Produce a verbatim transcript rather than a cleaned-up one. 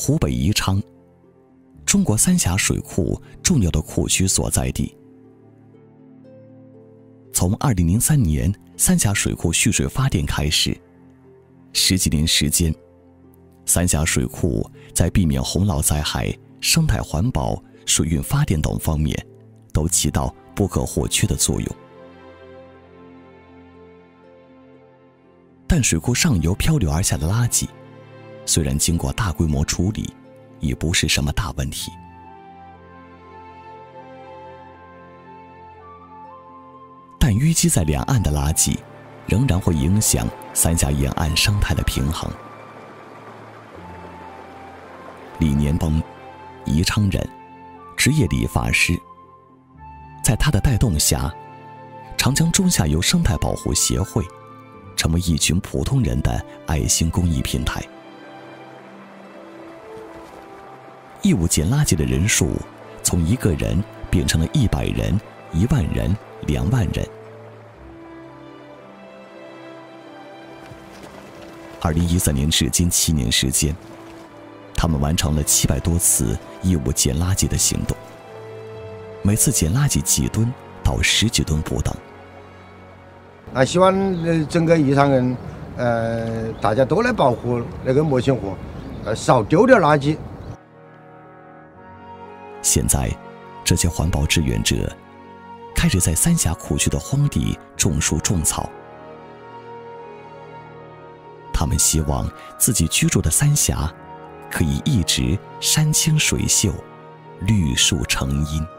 湖北宜昌，中国三峡水库重要的库区所在地。从二零零三年三峡水库蓄水发电开始，十几年时间，三峡水库在避免洪涝灾害、生态环保、水运发电等方面都起到不可或缺的作用。但水库上游漂流而下的垃圾，虽然经过大规模处理，也不是什么大问题。但淤积在两岸的垃圾，仍然会影响三峡沿岸生态的平衡。李年崩，宜昌人，职业理发师，在他的带动下，长江中下游生态保护协会成为一群普通人的爱心公益平台。义务捡垃圾的人数从一个人变成了一百人、一万人、两万人。二零一三年至今七年时间，他们完成了七百多次义务捡垃圾的行动，每次捡垃圾几吨到十几吨不等。 啊，希望呃整个宜昌人，呃，大家都来保护那个莫清河，呃，少丢点垃圾。 现在，这些环保志愿者开始在三峡库区的荒地种树种草。他们希望自己居住的三峡可以一直山清水秀，绿树成荫。